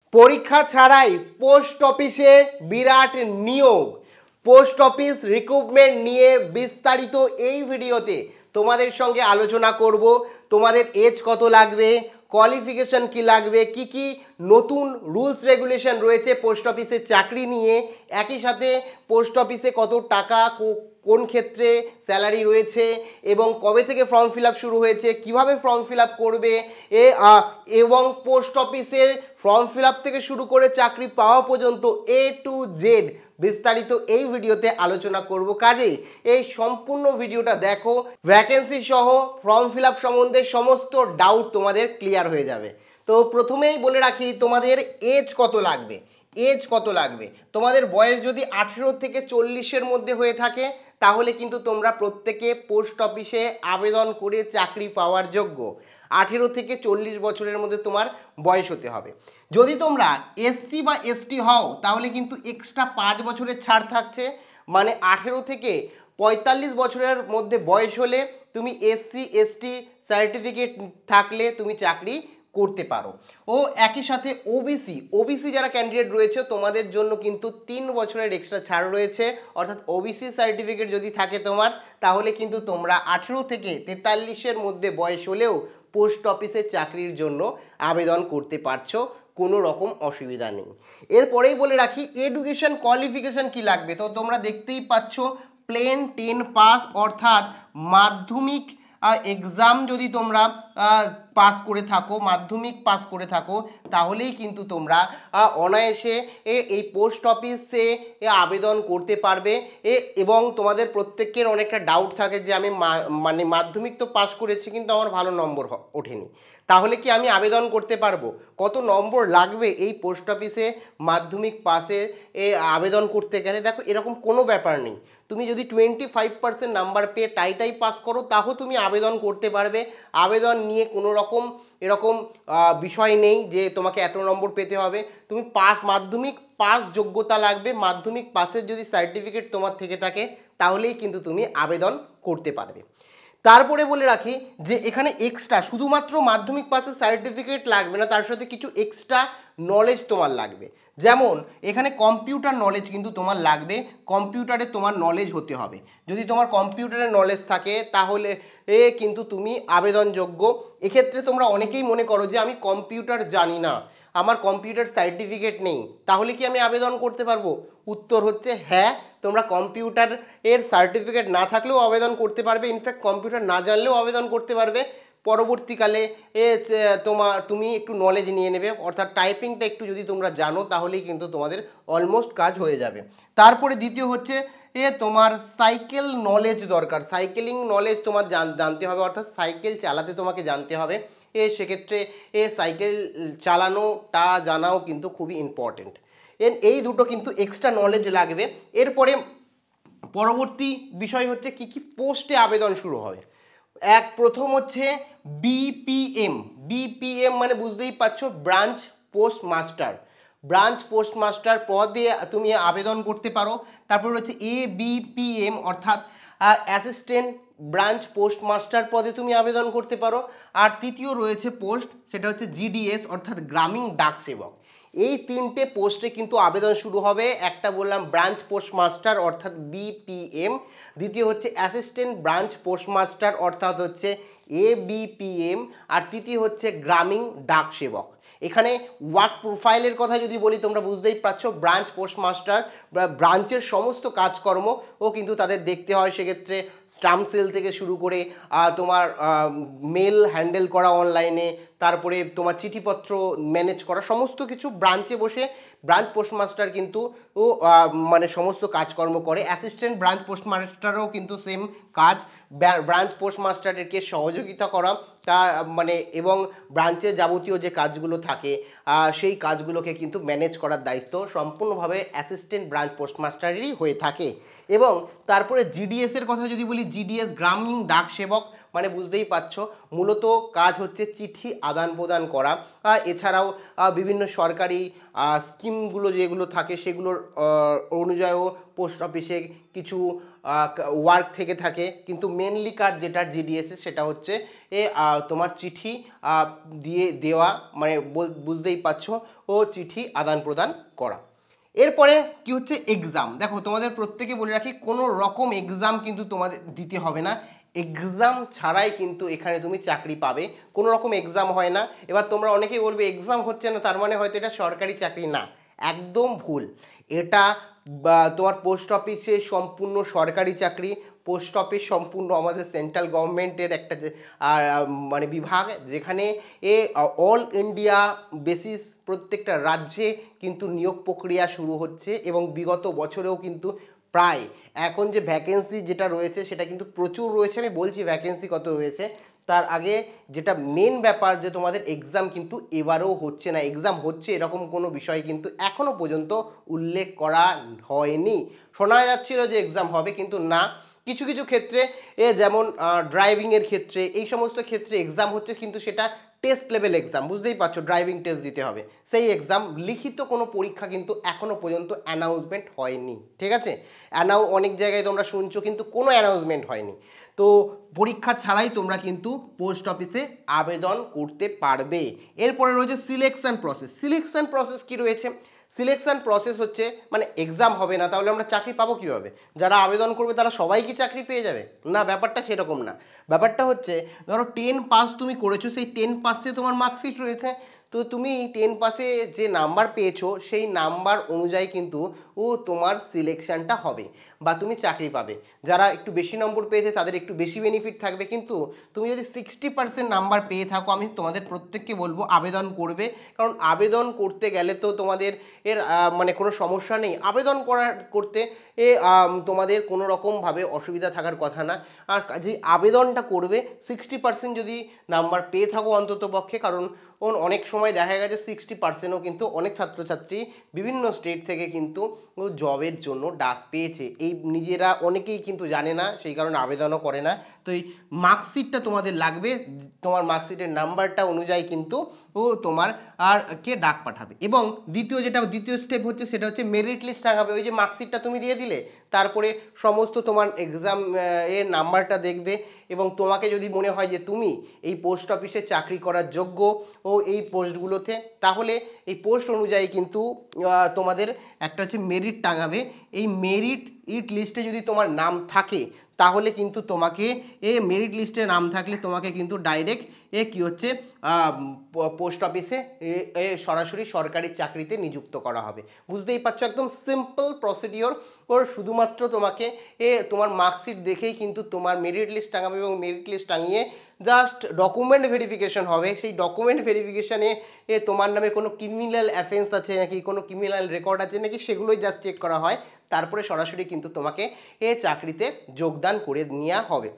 পরীক্ষা ছাড়াই পোস্ট অফিসে বিরাট নিয়োগ, পোস্ট অফিস রিক্রুটমেন্ট নিয়ে বিস্তারিত এই ভিডিওতে তোমাদের সঙ্গে আলোচনা করব। তোমাদের এজ কত লাগবে, কোয়ালিফিকেশন কি লাগবে, কি কি নতুন রুলস রেগুলেশন রয়েছে পোস্ট অফিসে চাকরি নিয়ে, একই সাথে পোস্ট অফিসে কত টাকা কোন ক্ষেত্রে স্যালারি রয়েছে এবং কবে থেকে ফর্ম ফিল আপ শুরু হয়েছে, কিভাবে ফর্ম ফিল আপ করবে এবং পোস্ট অফিসের ফর্ম ফিল আপ থেকে শুরু করে চাকরি পাওয়া পর্যন্ত A to Z বিস্তারিত এই ভিডিওতে আলোচনা করব। কাজেই এই সম্পূর্ণ ভিডিওটা দেখো, ভ্যাকেন্সি সহ ফর্ম ফিল আপ সম্বন্ধে সমস্ত ডাউট তোমাদের ক্লিয়ার হয়ে যাবে। তো প্রথমেই বলে রাখি তোমাদের এজ কত লাগবে। এজ কত লাগবে, তোমাদের বয়স যদি 18 থেকে 40-এর মধ্যে হয়ে থাকে তাহলে কিন্তু তোমরা প্রত্যেকে পোস্ট অফিসে আবেদন করে চাকরি পাওয়ার যোগ্য। 18 থেকে 40 বছরের মধ্যে তোমার বয়স হতে হবে। যদি তোমরা এসসি বা এসটি হও তাহলে কিন্তু এক্সট্রা 5 বছরের ছাড় থাকছে, মানে 18 থেকে 45 বছরের মধ্যে বয়স হলে তুমি এসসি এসটি সার্টিফিকেট থাকলে তুমি চাকরি করতে পারো। ও একই সাথে ওবিসি যারা ক্যান্ডিডেট রয়েছে তোমাদের জন্য কিন্তু 3 বছরের এক্সট্রা ছাড় রয়েছে, অর্থাৎ ওবিসি সার্টিফিকেট যদি থাকে তোমার তাহলে কিন্তু তোমরা 18 থেকে 43-এর মধ্যে বয়স হলেও পোস্ট অফিসে চাকরির জন্য আবেদন করতে পারছো, কোনো রকম অসুবিধা নেই। এরপরেই বলে রাখি এডুকেশন কোয়ালিফিকেশন কি লাগবে। তো তোমরা দেখতেই পাচ্ছ প্লেন 10 পাস, অর্থাৎ মাধ্যমিক এক্সাম যদি তোমরা পাস করে থাকো, মাধ্যমিক পাস করে থাকো তাহলেই কিন্তু তোমরা অনায়াসে এই পোস্ট অফিসে আবেদন করতে পারবে। এবং তোমাদের প্রত্যেকের অনেকটা ডাউট থাকে যে আমি মানে মাধ্যমিক তো পাস করেছি কিন্তু আমার ভালো নম্বর ওঠেনি, তাহলে কি আমি আবেদন করতে পারবো? কত নম্বর লাগবে এই পোস্ট অফিসে মাধ্যমিক পাসে আবেদন করতে গেলে? দেখো এরকম কোনো ব্যাপার নেই, তুমি যদি 25% নাম্বার পেয়ে টাই পাস করো তাও তুমি আবেদন করতে পারবে। আবেদন নিয়ে কোনো রকম এরকম বিষয় নেই যে তোমাকে এত নম্বর পেতে হবে। তুমি মাধ্যমিক পাস যোগ্যতা লাগবে, মাধ্যমিক পাসের যদি সার্টিফিকেট তোমার থেকে থাকে তাহলেই কিন্তু তুমি আবেদন করতে পারবে। তারপরে বলে রাখি যে এখানে এক্সট্রা শুধুমাত্র মাধ্যমিক পাসের সার্টিফিকেট লাগবে না, তার সাথে কিছু এক্সট্রা নলেজ তোমার লাগবে। যেমন এখানে কম্পিউটার নলেজ কিন্তু তোমার লাগবে, কম্পিউটারে তোমার নলেজ হতে হবে। যদি তোমার কম্পিউটারের নলেজ থাকে তাহলে কিন্তু তুমি আবেদনযোগ্য। এক্ষেত্রে তোমরা অনেকেই মনে করো যে আমি কম্পিউটার জানি না, আমার কম্পিউটার সার্টিফিকেট নেই, তাহলে কি আমি আবেদন করতে পারবো? উত্তর হচ্ছে হ্যাঁ, তোমরা কম্পিউটার এর সার্টিফিকেট না থাকলেও আবেদন করতে পারবে, ইনফ্যাক্ট কম্পিউটার না জানলেও আবেদন করতে পারবে। পরবর্তীকালে তুমি একটু নলেজ নিয়ে নেবে, অর্থাৎ টাইপিংটা একটু যদি তোমরা জানো তাহলেই কিন্তু তোমাদের অলমোস্ট কাজ হয়ে যাবে। তারপরে দ্বিতীয় হচ্ছে তোমার সাইকেল নলেজ দরকার, সাইকেলিং নলেজ তোমার জানতে হবে, অর্থাৎ সাইকেল চালাতে তোমাকে জানতে হবে। সেক্ষেত্রে সাইকেল চালানোটা জানাও কিন্তু খুবই ইম্পর্টেন্ট। এই দুটো কিন্তু এক্সট্রা নলেজ লাগবে। এরপরে পরবর্তী বিষয় হচ্ছে কি কি পোস্টে আবেদন শুরু হবে। প্রথম হচ্ছে বিপিএম মানে বুঝতেই পারছো, branch post master. Branch post master পদে তুমি আবেদন করতে পারো। তারপর হচ্ছে ABPM অর্থাৎ অ্যাসিস্ট্যান্ট ব্রাঞ্চ পোস্ট মাস্টার পদে তুমি আবেদন করতে পারো। আর তৃতীয় রয়েছে পোস্ট, সেটা হচ্ছে GDS অর্থাৎ গ্রামীণ ডাক সেবক। এই 3টে পোস্টে কিন্তু আবেদন শুরু হবে। একটা বললাম ব্রাঞ্চ পোস্ট মাস্টার অর্থাৎ BPM, দ্বিতীয় হচ্ছে অ্যাসিস্ট্যান্ট ব্রাঞ্চ পোস্ট মাস্টার অর্থাৎ হচ্ছে ABPM, আর তৃতীয় হচ্ছে গ্রামীণ ডাক সেবক। এখানে ওয়ার্ক প্রোফাইলের কথা যদি বলি তোমরা বুঝতেই পারছো, ব্রাঞ্চ পোস্ট মাস্টার ব্রাঞ্চের সমস্ত কাজকর্ম ও কিন্তু তাদের দেখতে হয়। সেক্ষেত্রে স্টাম্প সেল থেকে শুরু করে তোমার মেল হ্যান্ডেল করা অনলাইনে, তারপরে তোমার চিঠিপত্র ম্যানেজ করা, সমস্ত কিছু ব্রাঞ্চে বসে ব্রাঞ্চ পোস্ট মাস্টার কিন্তু মানে সমস্ত কাজকর্ম করে। অ্যাসিস্ট্যান্ট ব্রাঞ্চ পোস্ট মাস্টারও কিন্তু সেম কাজ, ব্রাঞ্চ পোস্ট মাস্টারকে সহযোগিতা করা তা মানে এবং ব্রাঞ্চের যাবতীয় যে কাজগুলো থাকে সেই কাজগুলোকে কিন্তু ম্যানেজ করার দায়িত্ব সম্পূর্ণভাবে অ্যাসিস্ট্যান্ট ব্রাঞ্চ পোস্ট মাস্টারেরই হয়ে থাকে। এবং তারপরে GDS এর কথা যদি বলি, GDS গ্রামীণ ডাক সেবক মানে বুঝতেই পারছো মূলত কাজ হচ্ছে চিঠি আদান প্রদান করা। এছাড়াও বিভিন্ন সরকারি স্কিমগুলো যেগুলো থাকে সেগুলোর অনুযায়ীও পোস্ট অফিসে কিছু ওয়ার্ক থেকে থাকে, কিন্তু মেনলি কাজ যেটা জিডিএস সেটা হচ্ছে তোমার চিঠি দিয়ে দেওয়া, মানে বুঝতেই পারছো ও চিঠি আদান প্রদান করা। এরপরে কি হচ্ছে এক্সাম। দেখো তোমাদের প্রত্যেকে বলে রাখি কোনো রকম এক্সাম কিন্তু তোমাদের দিতে হবে না, এক্সাম ছাড়াই কিন্তু এখানে তুমি চাকরি পাবে, কোনো রকম এক্সাম হয় না। এবার তোমরা অনেকেই বলবে এক্সাম হচ্ছে না তার মানে হয়তো এটা সরকারি চাকরি, না একদম ভুল। এটা তোমার পোস্ট অফিসে সম্পূর্ণ সরকারি চাকরি। পোস্ট অফিস সম্পূর্ণ আমাদের সেন্ট্রাল গভর্নমেন্টের একটা মানে বিভাগ, যেখানে অল ইন্ডিয়া বেসিস প্রত্যেকটা রাজ্যে কিন্তু নিয়োগ প্রক্রিয়া শুরু হচ্ছে এবং বিগত বছরেও কিন্তু প্রায় এখন যে ভ্যাকেন্সি যেটা রয়েছে সেটা কিন্তু প্রচুর রয়েছে। আমি বলছি ভ্যাকেন্সি কত রয়েছে, তার আগে যেটা মেন ব্যাপার যে তোমাদের এক্সাম কিন্তু এবারেও হচ্ছে না, এক্সাম হচ্ছে এরকম কোনো বিষয় কিন্তু এখনো পর্যন্ত উল্লেখ করা হয়নি। শোনা যাচ্ছিল যে এক্সাম হবে, কিন্তু না, কিছু কিছু ক্ষেত্রে যেমন ড্রাইভিংয়ের ক্ষেত্রে এই সমস্ত ক্ষেত্রে এক্সাম হচ্ছে, কিন্তু সেটা টেস্ট লেভেল এক্সাম, বুঝতেই পারছো ড্রাইভিং টেস্ট দিতে হবে সেই এক্সাম। লিখিত কোনো পরীক্ষা কিন্তু এখনো পর্যন্ত অ্যানাউন্সমেন্ট হয়নি, ঠিক আছে। অনেক জায়গায় তোমরা শুনছো কিন্তু কোনো অ্যানাউন্সমেন্ট হয়নি। তো পরীক্ষা ছাড়াই তোমরা কিন্তু পোস্ট অফিসে আবেদন করতে পারবে। এরপরে রয়েছে সিলেকশন প্রসেস। সিলেকশন প্রসেস কি রয়েছে? সিলেকশন প্রসেস হচ্ছে মানে এক্সাম হবে না তাহলে আমরা চাকরি পাবো কীভাবে? যারা আবেদন করবে তারা সবাই কি চাকরি পেয়ে যাবে? না, ব্যাপারটা সেরকম না। ব্যাপারটা হচ্ছে ধরো 10 পাস তুমি করেছো, সেই 10 পাসে তোমার মার্কশিট রয়েছে, তো তুমি 10 পাসে যে নাম্বার পেয়েছো সেই নাম্বার অনুযায়ী কিন্তু তোমার সিলেকশনটা হবে বা তুমি চাকরি পাবে। যারা একটু বেশি নম্বর পেয়েছে তাদের একটু বেশি বেনিফিট থাকবে, কিন্তু তুমি যদি 60% নাম্বার পেয়ে থাকো আমি তোমাদের প্রত্যেককে বলবো আবেদন করবে, কারণ আবেদন করতে গেলে তো তোমাদের মানে কোনো সমস্যা নেই, আবেদন করতে তোমাদের কোনো রকমভাবে অসুবিধা থাকার কথা না। আর যে আবেদনটা করবে 60% যদি নাম্বার পেয়ে থাকো অন্তত পক্ষে, কারণ অনেক সময় দেখা গেছে 60%ও কিন্তু অনেক ছাত্রছাত্রী বিভিন্ন স্টেট থেকে কিন্তু জবের জন্য ডাক পেয়েছে, এই নিজেরা অনেকেই কিন্তু জানে না, সেই কারণে আবেদনও করে না। তো এই মার্কশিটটা তোমাদের লাগবে, তোমার মার্কশিটের নাম্বারটা অনুযায়ী কিন্তু তোমার আর কে ডাক পাঠাবে। এবং দ্বিতীয় স্টেপ হচ্ছে সেটা হচ্ছে মেরিট লিস্ট টাঙাবে। ওই যে মার্কশিটটা তুমি দিয়ে দিলে তারপরে সমস্ত তোমার এক্সাম এর নাম্বারটা দেখবে, এবং তোমাকে যদি মনে হয় যে তুমি এই পোস্ট অফিসে চাকরি করার যোগ্য ও এই পোস্টগুলোতে, তাহলে এই পোস্ট অনুযায়ী কিন্তু তোমাদের একটা হচ্ছে মেরিট টাঙাবে। এই মেরিট লিস্টে যদি তোমার নাম থাকে তাহলে কিন্তু তোমাকে মেরিট লিস্টে নাম থাকলে তোমাকে কিন্তু ডাইরেক্ট কি হচ্ছে পোস্ট অফিসে সরাসরি সরকারি চাকরিতে নিযুক্ত করা হবে। বুঝতেই পারছো একদম সিম্পল প্রসিডিওর। ওর শুধুমাত্র তোমাকে তোমার মার্কশিট দেখেই কিন্তু তোমার মেরিট লিস্ট টাঙাবে, এবং মেরিট লিস্ট টাঙিয়ে জাস্ট ডকুমেন্ট ভেরিফিকেশন হবে। সেই ডকুমেন্ট ভেরিফিকেশানে তোমার নামে কোনো ক্রিমিনাল অ্যাফেন্স আছে নাকি, কোনো ক্রিমিনাল রেকর্ড আছে নাকি, সেগুলোই জাস্ট চেক করা হয়, তারপরে সরাসরি কিন্তু তোমাকে চাকরিতে যোগদান করে নেওয়া হবে।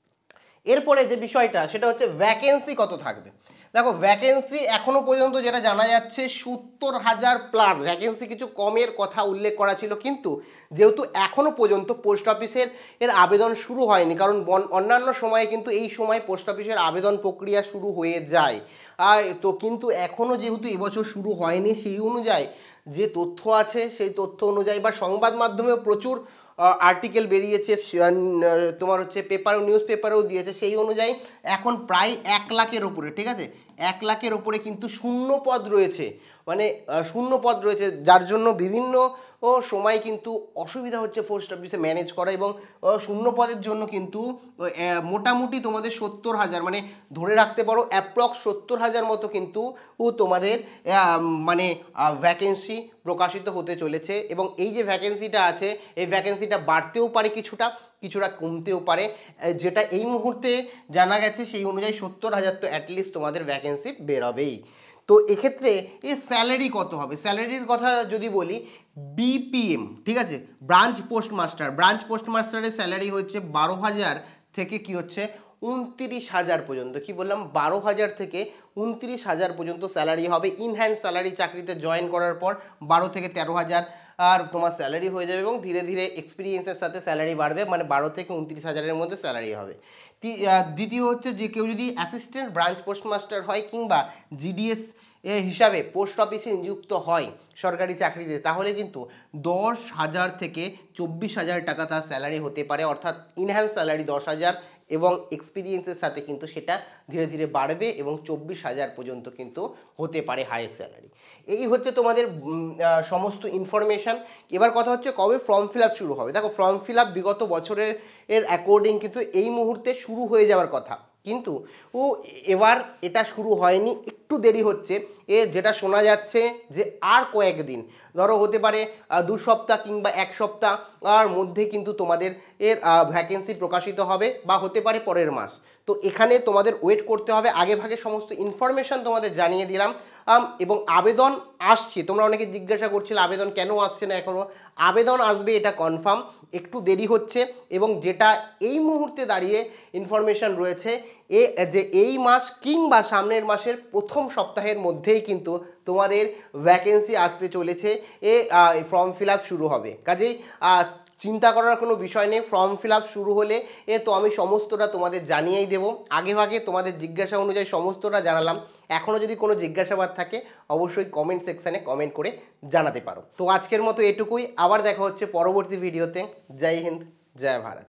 এরপরে যে বিষয়টা সেটা হচ্ছে ভ্যাকেন্সি কত থাকবে। দেখো ভ্যাকেন্সি এখনো পর্যন্ত যেটা জানা যাচ্ছে 70,000 প্লাস ভ্যাকেন্সি, কিছু কমের কথা উল্লেখ করা ছিল, কিন্তু যেহেতু এখনো পর্যন্ত পোস্ট অফিসের আবেদন শুরু হয়নি, কারণ অন্যান্য সময়ে কিন্তু এই সময় পোস্ট অফিসের আবেদন প্রক্রিয়া শুরু হয়ে যায়, তো কিন্তু এখনও যেহেতু এবছর শুরু হয়নি, সেই অনুযায়ী যে তথ্য আছে সেই তথ্য অনুযায়ী বা সংবাদ মাধ্যমেও প্রচুর আর্টিকেল বেরিয়েছে, তোমার হচ্ছে নিউজ পেপারেও দিয়েছে, সেই অনুযায়ী এখন প্রায় 1 লাখের ওপরে, ঠিক আছে, 1 লাখের ওপরে কিন্তু শূন্য পদ রয়েছে, মানে শূন্য পদ রয়েছে, যার জন্য বিভিন্ন সময় কিন্তু অসুবিধা হচ্ছে পোস্ট অফিসে ম্যানেজ করা, এবং শূন্য পদের জন্য কিন্তু মোটামুটি তোমাদের 70,000 মানে ধরে রাখতে পারো অ্যাপ্রক্স 70,000 মতো কিন্তু তোমাদের মানে ভ্যাকেন্সি প্রকাশিত হতে চলেছে। এবং এই যে ভ্যাকেন্সিটা আছে এই ভ্যাকেন্সিটা বাড়তেও পারে, কিছুটা কমতেও পারে, যেটা এই মুহূর্তে জানা গেছে সেই অনুযায়ী 70,000 তো অ্যাটলিস্ট তোমাদের ভ্যাকেন্সি বেরোবেই। তো এক্ষেত্রে এই স্যালারি কত হবে, স্যালারির কথা যদি বলি, বিপিএম, ঠিক আছে, ব্রাঞ্চ পোস্টমাস্টারের স্যালারি হচ্ছে 12,000 থেকে কি হচ্ছে 29,000 পর্যন্ত। কি বললাম, 12,000 থেকে 29,000 পর্যন্ত স্যালারি হবে। ইনহ্যান্ড স্যালারি চাকরিতে জয়েন করার পর 12 থেকে 13,000 আর তোমার স্যালারি হয়ে যাবে এবং ধীরে ধীরে এক্সপিরিয়েন্সের সাথে স্যালারি বাড়বে, মানে 12 থেকে 29,000-এর মধ্যে স্যালারি হবে। দ্বিতীয় হচ্ছে যে কেউ যদি অ্যাসিস্ট্যান্ট ব্রাঞ্চ পোস্টমাস্টার হয় কিংবা জিডিএস হিসাবে পোস্ট অফিসে নিযুক্ত হয় সরকারি চাকরিতে, তাহলে কিন্তু 10,000 থেকে 24,000 টাকা তার স্যালারি হতে পারে, অর্থাৎ ইনহ্যান্স স্যালারি 10,000 এবং এক্সপিরিয়েন্সের সাথে কিন্তু সেটা ধীরে ধীরে বাড়বে এবং 24,000 পর্যন্ত কিন্তু হতে পারে হাইয়েস্ট স্যালারি। এই হচ্ছে তোমাদের সমস্ত ইনফরমেশান। এবার কথা হচ্ছে কবে ফর্ম ফিল আপ শুরু হবে। দেখো, ফর্ম ফিল আপ বিগত বছরের অ্যাকর্ডিং কিন্তু এই মুহূর্তে শুরু হয়ে যাওয়ার কথা, কিন্তু এবার এটা শুরু হয়নি, একটু দেরি হচ্ছে। যেটা শোনা যাচ্ছে যে আর কয়েকদিন, ধরো হতে পারে 2 সপ্তাহ কিংবা 1 সপ্তাহ আর মধ্যে কিন্তু তোমাদের ভ্যাকেন্সি প্রকাশিত হবে, বা হতে পারে পরের মাস। তো এখানে তোমাদের ওয়েট করতে হবে। আগে ভাগে সমস্ত ইনফরমেশান তোমাদের জানিয়ে দিলাম। এবং আবেদন আসছে, তোমরা অনেকে জিজ্ঞাসা করছিলে আবেদন কেন আসছে না এখনও। আবেদন আসবে, এটা কনফার্ম, একটু দেরি হচ্ছে। এবং যেটা এই মুহূর্তে দাঁড়িয়ে ইনফরমেশান রয়েছে যে এই মাস কিংবা সামনের মাসের প্রথম সপ্তাহের মধ্যেই কিন্তু তোমাদের ভ্যাকেন্সি আসতে চলেছে, ফর্ম ফিল আপ শুরু হবে। কাজেই চিন্তা করার কোনো বিষয় নেই। ফর্ম ফিল আপ শুরু হলে তো আমি সমস্তটা তোমাদের জানিয়েই দেবো। আগে ভাগে তোমাদের জিজ্ঞাসা অনুযায়ী সমস্তটা জানালাম। এখনও যদি কোনো জিজ্ঞাসাবাদ থাকে অবশ্যই কমেন্ট সেকশানে কমেন্ট করে জানাতে পারো। তো আজকের মতো এটুকুই, আবার দেখা হচ্ছে পরবর্তী ভিডিওতে। জয় হিন্দ, জয় ভারত।